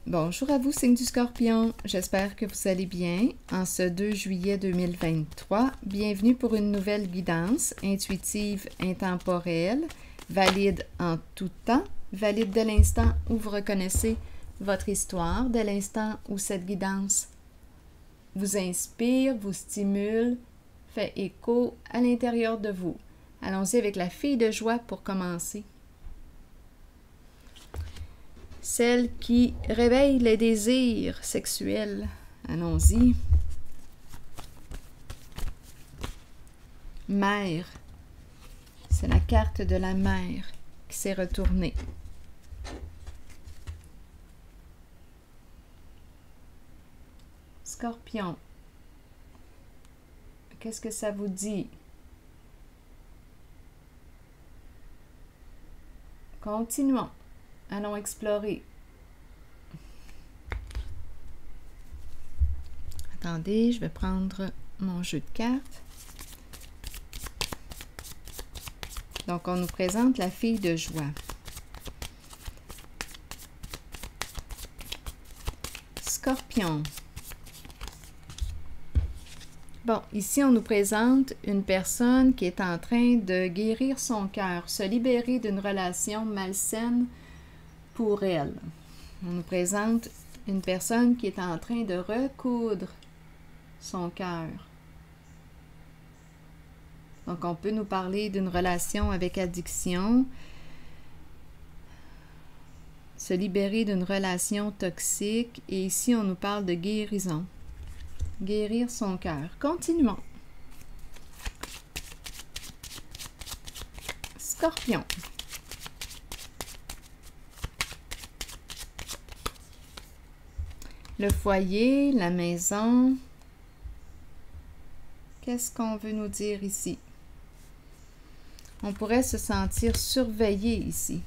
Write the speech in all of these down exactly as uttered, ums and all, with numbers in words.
Bonjour à vous, signe du Scorpion. J'espère que vous allez bien. En ce deux juillet deux mille vingt-trois, bienvenue pour une nouvelle guidance intuitive, intemporelle, valide en tout temps, valide dès l'instant où vous reconnaissez votre histoire, dès l'instant où cette guidance vous inspire, vous stimule, fait écho à l'intérieur de vous. Allons-y avec la fille de joie pour commencer. Celle qui réveille les désirs sexuels. Allons-y. Mère. C'est la carte de la mère qui s'est retournée. Scorpion. Qu'est-ce que ça vous dit? Continuons. Allons explorer. Attendez, je vais prendre mon jeu de cartes. Donc, on nous présente la fille de joie. Scorpion. Bon, ici, on nous présente une personne qui est en train de guérir son cœur, se libérer d'une relation malsaine pour elle. On nous présente une personne qui est en train de recoudre son cœur. Donc, on peut nous parler d'une relation avec addiction, se libérer d'une relation toxique, et ici, on nous parle de guérison. Guérir son cœur. Continuons. Scorpion. Le foyer, la maison. Qu'est-ce qu'on veut nous dire ici? On pourrait se sentir surveillé ici.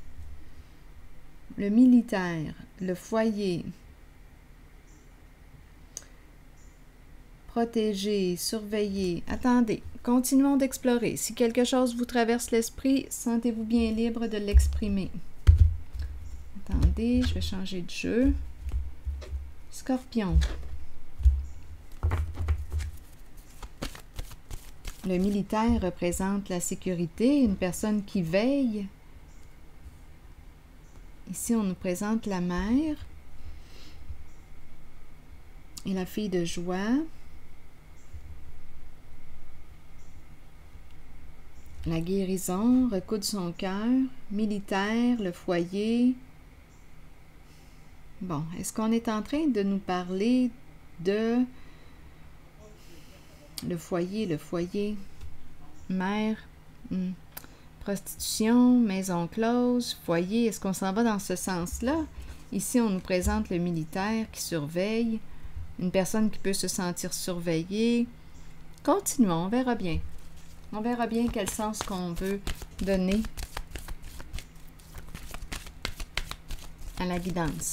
Le militaire, le foyer. Protéger, surveiller. Attendez, continuons d'explorer. Si quelque chose vous traverse l'esprit, sentez-vous bien libre de l'exprimer. Attendez, je vais changer de jeu. Scorpion. Le militaire représente la sécurité, une personne qui veille. Ici, on nous présente la mère et la fille de joie. La guérison, recoudre son cœur, militaire, le foyer. Bon, est-ce qu'on est en train de nous parler de le foyer, le foyer, mère, hmm, prostitution, maison close, foyer, est-ce qu'on s'en va dans ce sens-là? Ici, on nous présente le militaire qui surveille, une personne qui peut se sentir surveillée. Continuons, on verra bien. On verra bien quel sens qu'on veut donner à la guidance.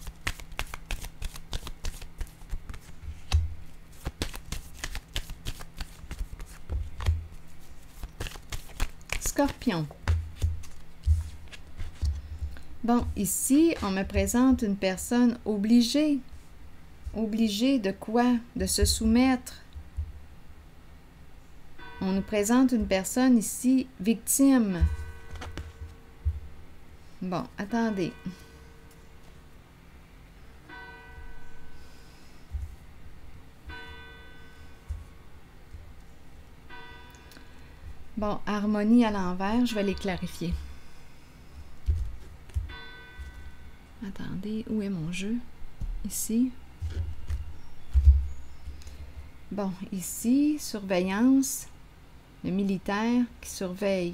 Scorpion. Bon, ici, on me présente une personne obligée. Obligée de quoi? De se soumettre. On nous présente une personne ici, victime. Bon, attendez. Bon, harmonie à l'envers, je vais les clarifier. Attendez, où est mon jeu? Ici. Bon, ici, surveillance. Le militaire qui surveille.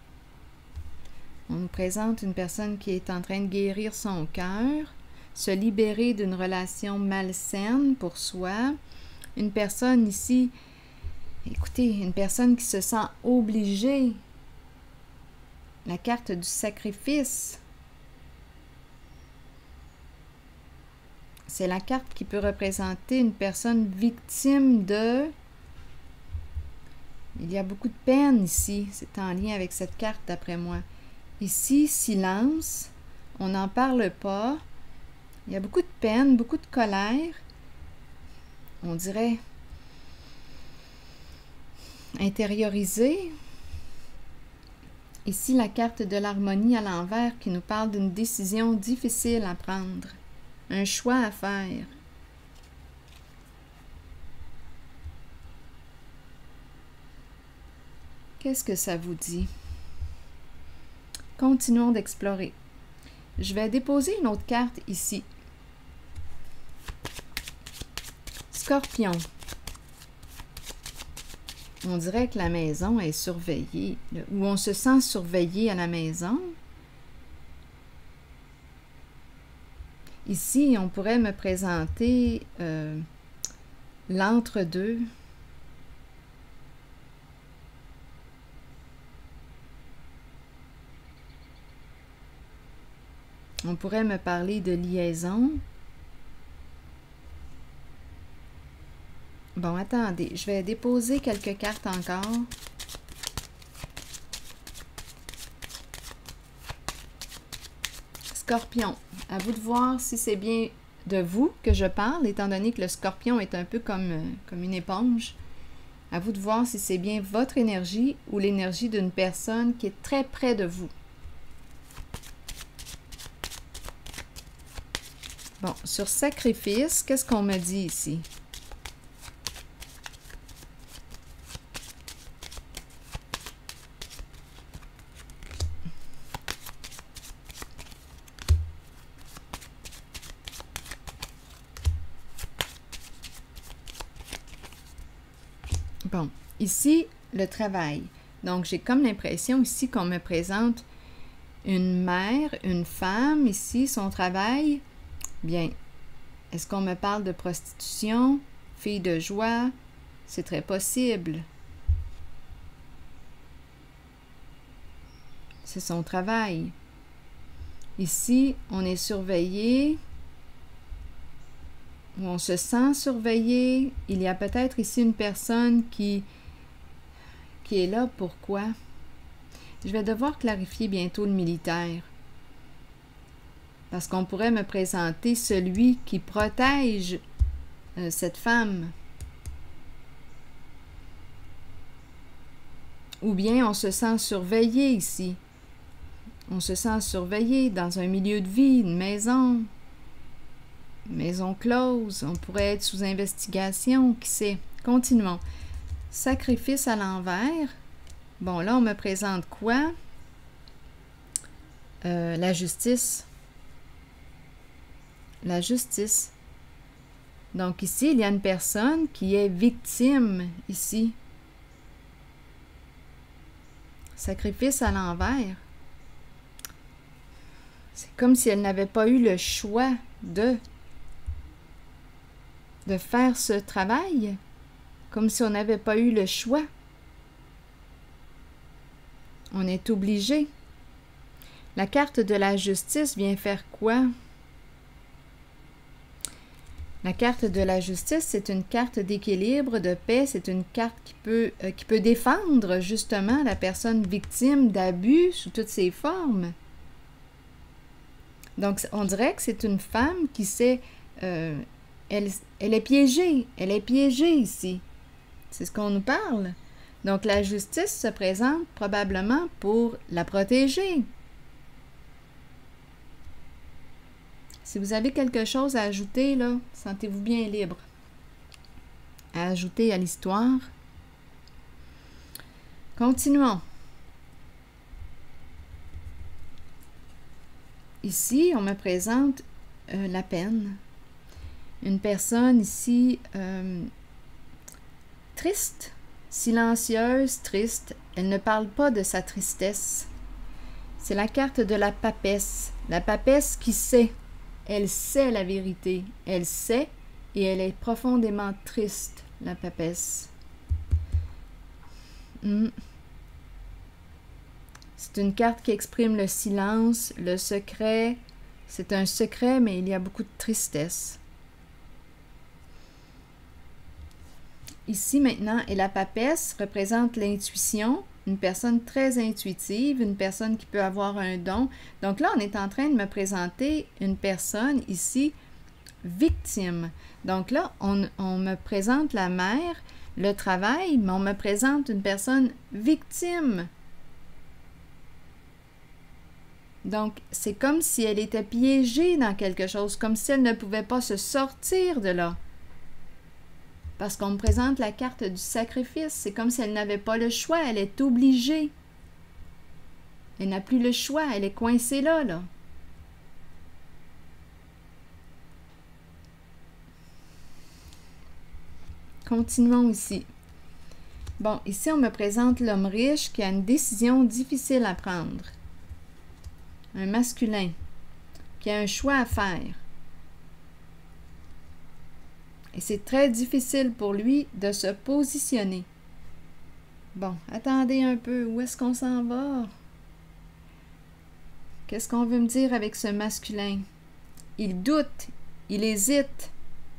On nous présente une personne qui est en train de guérir son cœur, se libérer d'une relation malsaine pour soi. Une personne ici, écoutez, une personne qui se sent obligée. La carte du sacrifice. C'est la carte qui peut représenter une personne victime de... Il y a beaucoup de peine ici. C'est en lien avec cette carte, d'après moi. Ici, silence. On n'en parle pas. Il y a beaucoup de peine, beaucoup de colère. On dirait intériorisé. Ici, la carte de l'harmonie à l'envers qui nous parle d'une décision difficile à prendre, un choix à faire. Qu'est-ce que ça vous dit? Continuons d'explorer. Je vais déposer une autre carte ici. Scorpion. On dirait que la maison est surveillée, ou on se sent surveillé à la maison. Ici, on pourrait me présenter euh, l'entre-deux. On pourrait me parler de liaison. Bon, attendez, je vais déposer quelques cartes encore. Scorpion, à vous de voir si c'est bien de vous que je parle, étant donné que le scorpion est un peu comme, euh, comme une éponge. À vous de voir si c'est bien votre énergie ou l'énergie d'une personne qui est très près de vous. Bon, sur sacrifice, qu'est-ce qu'on me dit ici? Bon, ici, le travail. Donc, j'ai comme l'impression ici qu'on me présente une mère, une femme, ici, son travail. Bien, est-ce qu'on me parle de prostitution, fille de joie? C'est très possible. C'est son travail. Ici, on est surveillé, ou on se sent surveillé. Il y a peut-être ici une personne qui, qui est là. Pourquoi? Je vais devoir clarifier bientôt le militaire. Parce qu'on pourrait me présenter celui qui protège euh, cette femme. Ou bien on se sent surveillé ici. On se sent surveillé dans un milieu de vie, une maison. Maison close. On pourrait être sous investigation, qui sait. Continuons. Sacrifice à l'envers. Bon, là, on me présente quoi? Euh, la justice. La justice. Donc ici, il y a une personne qui est victime, ici. Sacrifice à l'envers. C'est comme si elle n'avait pas eu le choix de, de faire ce travail. Comme si on n'avait pas eu le choix. On est obligé. La carte de la justice vient faire quoi? La carte de la justice, c'est une carte d'équilibre, de paix, c'est une carte qui peut, euh, qui peut défendre justement la personne victime d'abus sous toutes ses formes. Donc, on dirait que c'est une femme qui sait, euh, elle, elle est piégée, elle est piégée ici. C'est ce qu'on nous parle. Donc, la justice se présente probablement pour la protéger. Si vous avez quelque chose à ajouter, là, sentez-vous bien libre à ajouter à l'histoire. Continuons. Ici, on me présente euh, la peine. Une personne ici euh, triste, silencieuse, triste. Elle ne parle pas de sa tristesse. C'est la carte de la papesse. La papesse qui sait. Elle sait la vérité. Elle sait et elle est profondément triste, la papesse. Mm. C'est une carte qui exprime le silence, le secret. C'est un secret, mais il y a beaucoup de tristesse. Ici, maintenant, et la papesse représente l'intuition, une personne très intuitive, une personne qui peut avoir un don. Donc là, on est en train de me présenter une personne ici victime. Donc là, on, on me présente la mère, le travail, mais on me présente une personne victime. Donc, c'est comme si elle était piégée dans quelque chose, comme si elle ne pouvait pas se sortir de là. Parce qu'on me présente la carte du sacrifice. C'est comme si elle n'avait pas le choix. Elle est obligée. Elle n'a plus le choix. Elle est coincée là, là. Continuons ici. Bon, ici, on me présente l'homme riche qui a une décision difficile à prendre. Un masculin qui a un choix à faire. Et c'est très difficile pour lui de se positionner. Bon, attendez un peu. Où est-ce qu'on s'en va? Qu'est-ce qu'on veut me dire avec ce masculin? Il doute. Il hésite.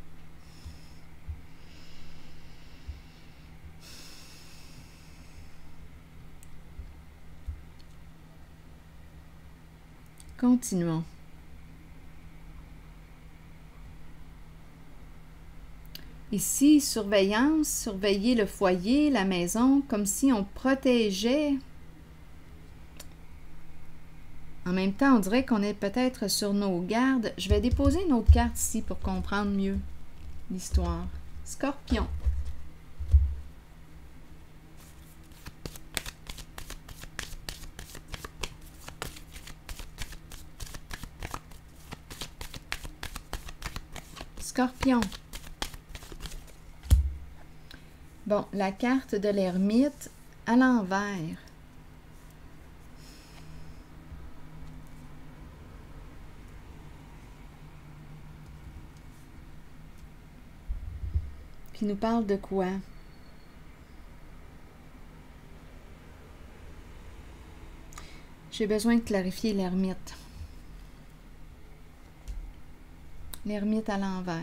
Continuons. Ici, surveillance, surveiller le foyer, la maison, comme si on protégeait. En même temps, on dirait qu'on est peut-être sur nos gardes. Je vais déposer une autre carte ici pour comprendre mieux l'histoire. Scorpion. Scorpion. Bon, la carte de l'ermite à l'envers. Qui nous parle de quoi? J'ai besoin de clarifier l'ermite. L'ermite à l'envers.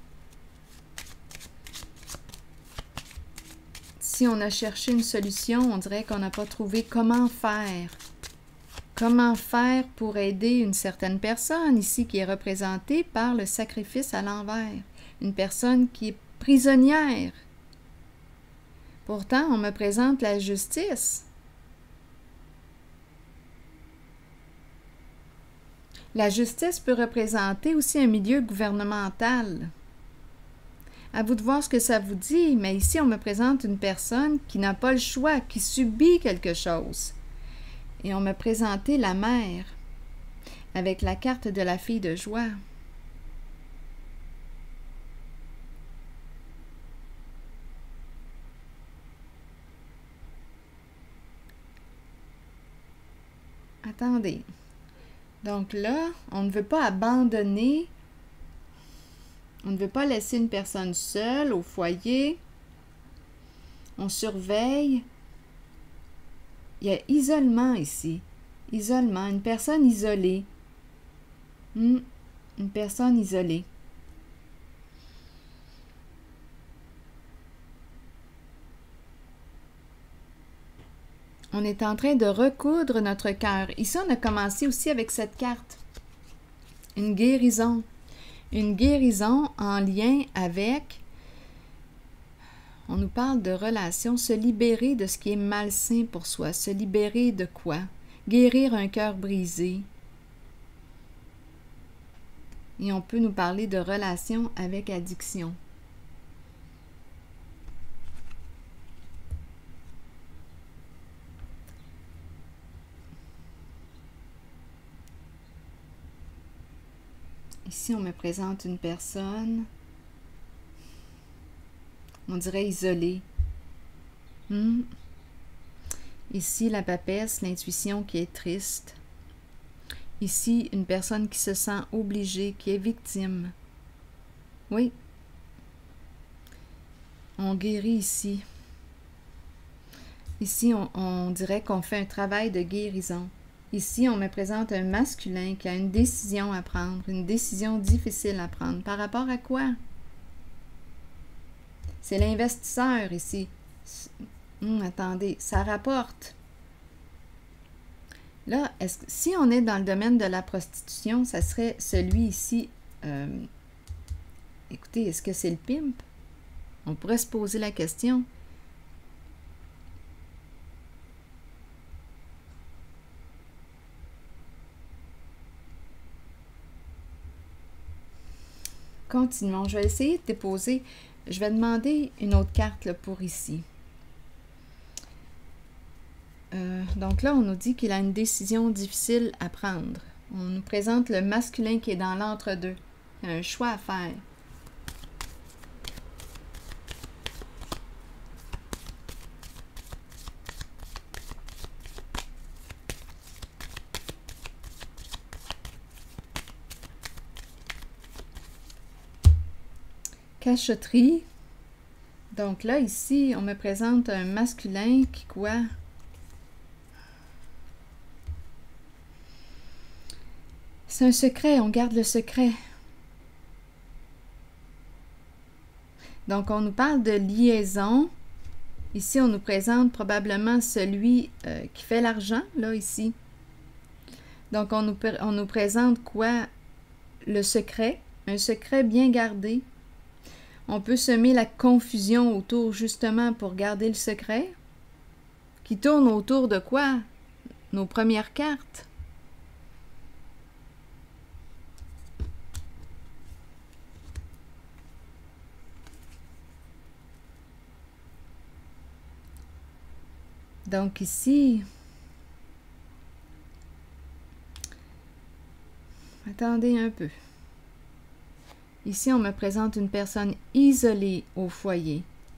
Si on a cherché une solution, on dirait qu'on n'a pas trouvé comment faire. Comment faire pour aider une certaine personne ici qui est représentée par le sacrifice à l'envers. Une personne qui est prisonnière. Pourtant, on me présente la justice. La justice peut représenter aussi un milieu gouvernemental. À vous de voir ce que ça vous dit, mais ici, on me présente une personne qui n'a pas le choix, qui subit quelque chose. Et on m'a présenté la mère, avec la carte de la fille de joie. Attendez. Donc là, on ne veut pas abandonner. On ne veut pas laisser une personne seule au foyer. On surveille. Il y a isolement ici. Isolement. Une personne isolée. Hmm. Une personne isolée. On est en train de recoudre notre cœur. Ici, on a commencé aussi avec cette carte. Une guérison. Une guérison en lien avec, on nous parle de relations, se libérer de ce qui est malsain pour soi. Se libérer de quoi? Guérir un cœur brisé. Et on peut nous parler de relations avec addiction. Ici, on me présente une personne, on dirait isolée. Hmm. Ici, la papesse, l'intuition qui est triste. Ici, une personne qui se sent obligée, qui est victime. Oui. On guérit ici. Ici, on, on dirait qu'on fait un travail de guérison. Ici, on me présente un masculin qui a une décision à prendre, une décision difficile à prendre. Par rapport à quoi? C'est l'investisseur ici. Hum, attendez, ça rapporte. Là, est-ce que, si on est dans le domaine de la prostitution, ça serait celui ici. Euh, écoutez, est-ce que c'est le pimp? On pourrait se poser la question. Continuons. Je vais essayer de déposer. Je vais demander une autre carte là, pour ici. Euh, donc là, on nous dit qu'il a une décision difficile à prendre. On nous présente le masculin qui est dans l'entre-deux. Il a un choix à faire. Cachotterie. Donc là, ici, on me présente un masculin qui quoi? C'est un secret, on garde le secret. Donc, on nous parle de liaison. Ici, on nous présente probablement celui euh, qui fait l'argent, là, ici. Donc, on nous, on nous présente quoi? Le secret, un secret bien gardé. On peut semer la confusion autour, justement, pour garder le secret. Qui tourne autour de quoi? Nos premières cartes. Donc ici, attendez un peu. Ici, on me présente une personne isolée au foyer.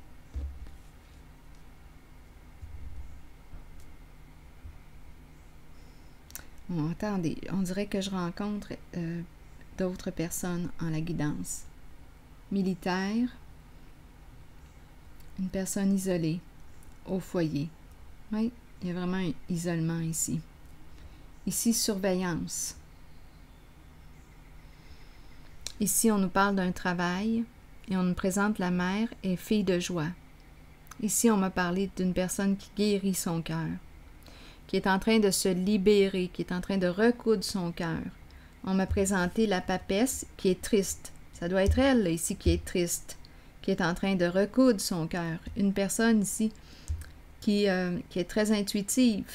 Bon, attendez, on dirait que je rencontre euh, d'autres personnes en la guidance. Militaire, une personne isolée au foyer. Oui, il y a vraiment un isolement ici. Ici, surveillance. Ici, on nous parle d'un travail et on nous présente la mère et fille de joie. Ici, on m'a parlé d'une personne qui guérit son cœur, qui est en train de se libérer, qui est en train de recoudre son cœur. On m'a présenté la papesse qui est triste. Ça doit être elle, là, ici, qui est triste, qui est en train de recoudre son cœur. Une personne ici qui, euh, qui est très intuitive,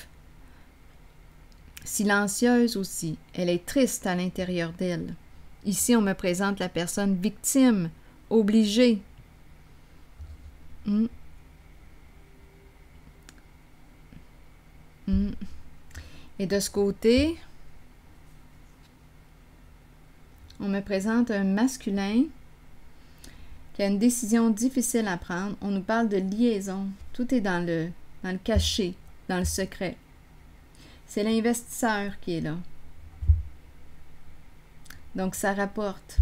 silencieuse aussi. Elle est triste à l'intérieur d'elle. Ici, on me présente la personne victime, obligée. Mm. Mm. Et de ce côté, on me présente un masculin qui a une décision difficile à prendre. On nous parle de liaison. Tout est dans le, dans le caché, dans le secret. C'est l'investisseur qui est là. Donc, ça rapporte.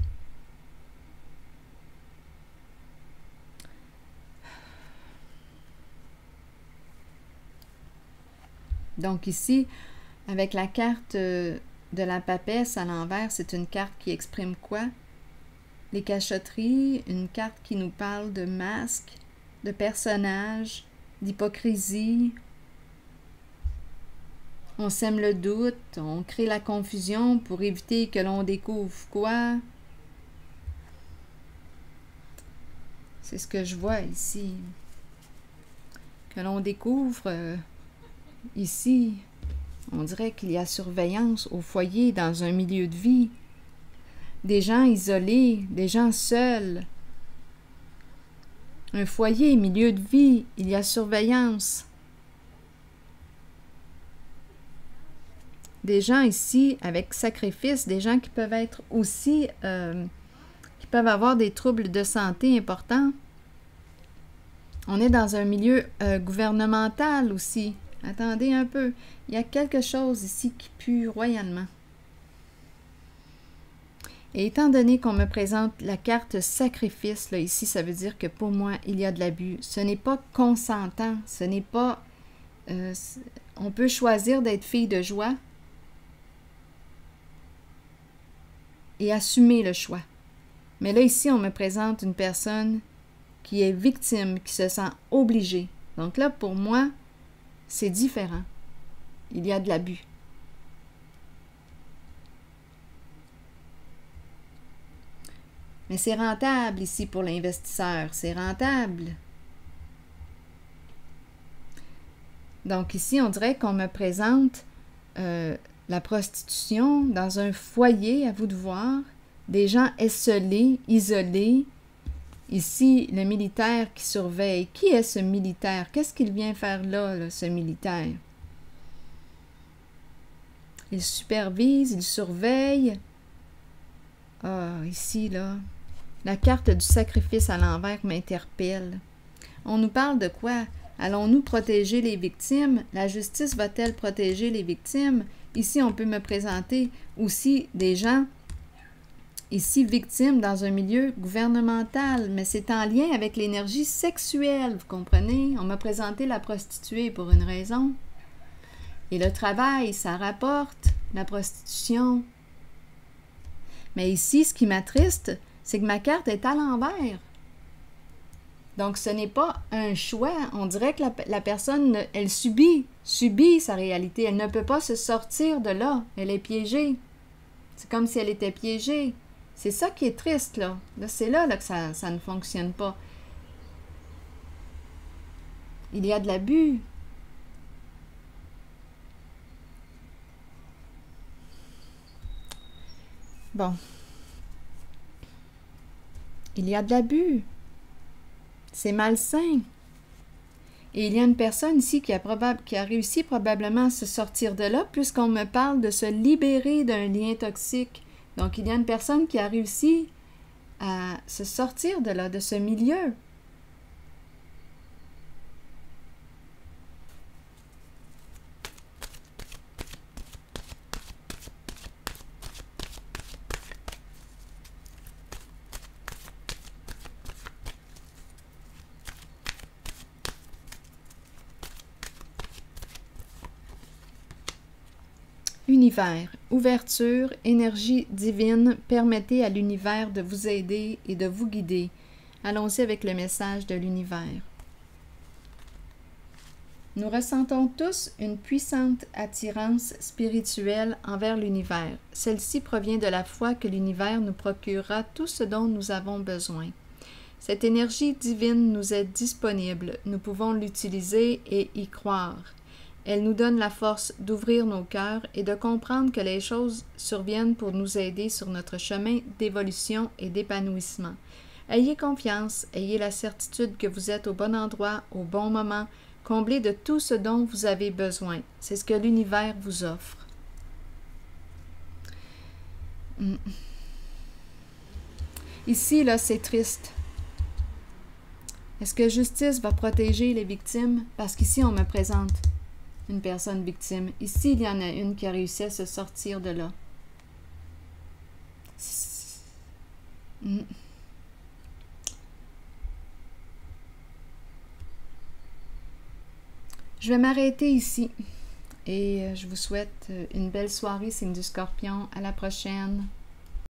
Donc ici, avec la carte de la papesse à l'envers, c'est une carte qui exprime quoi? Les cachotteries, une carte qui nous parle de masques, de personnages, d'hypocrisie. On sème le doute, on crée la confusion pour éviter que l'on découvre quoi? C'est ce que je vois ici. Que l'on découvre euh, ici. On dirait qu'il y a surveillance au foyer, dans un milieu de vie. Des gens isolés, des gens seuls. Un foyer, milieu de vie, il y a surveillance. Des gens ici avec sacrifice, des gens qui peuvent être aussi, euh, qui peuvent avoir des troubles de santé importants. On est dans un milieu euh, gouvernemental aussi. Attendez un peu. Il y a quelque chose ici qui pue royalement. Et étant donné qu'on me présente la carte sacrifice, là, ici, ça veut dire que pour moi, il y a de l'abus. Ce n'est pas consentant. Ce n'est pas... Euh, on peut choisir d'être fille de joie et assumer le choix. Mais là, ici, on me présente une personne qui est victime, qui se sent obligée. Donc là, pour moi, c'est différent. Il y a de l'abus. Mais c'est rentable ici pour l'investisseur. C'est rentable. Donc ici, on dirait qu'on me présente euh, la prostitution dans un foyer, à vous de voir. Des gens esselés, isolés. Ici, le militaire qui surveille. Qui est ce militaire? Qu'est-ce qu'il vient faire là, là, ce militaire? Il supervise, il surveille. Ah, ici, là, la carte du sacrifice à l'envers m'interpelle. On nous parle de quoi? Allons-nous protéger les victimes? La justice va-t-elle protéger les victimes? Ici, on peut me présenter aussi des gens, ici, victimes dans un milieu gouvernemental, mais c'est en lien avec l'énergie sexuelle, vous comprenez? On m'a présenté la prostituée pour une raison. Et le travail, ça rapporte la prostitution. Mais ici, ce qui m'attriste, c'est que ma carte est à l'envers. Donc, ce n'est pas un choix. On dirait que la, la personne, elle subit, subit sa réalité. Elle ne peut pas se sortir de là. Elle est piégée. C'est comme si elle était piégée. C'est ça qui est triste, là. Là, c'est là, là que ça, ça ne fonctionne pas. Il y a de l'abus. Bon. Il y a de l'abus. C'est malsain. Et il y a une personne ici qui a, probable, qui a réussi probablement à se sortir de là, puisqu'on me parle de se libérer d'un lien toxique. Donc, il y a une personne qui a réussi à se sortir de là, de ce milieu. Univers, ouverture, énergie divine, permettez à l'univers de vous aider et de vous guider. Allons-y avec le message de l'univers. Nous ressentons tous une puissante attirance spirituelle envers l'univers. Celle-ci provient de la foi que l'univers nous procurera tout ce dont nous avons besoin. Cette énergie divine nous est disponible. Nous pouvons l'utiliser et y croire. Elle nous donne la force d'ouvrir nos cœurs et de comprendre que les choses surviennent pour nous aider sur notre chemin d'évolution et d'épanouissement. Ayez confiance, ayez la certitude que vous êtes au bon endroit, au bon moment, comblé de tout ce dont vous avez besoin. C'est ce que l'univers vous offre. Mm. Ici, là, c'est triste. Est-ce que justice va protéger les victimes? Parce qu'ici, on me présente une personne victime. Ici, il y en a une qui a réussi à se sortir de là. Mm. Je vais m'arrêter ici et je vous souhaite une belle soirée, signe du Scorpion. À la prochaine.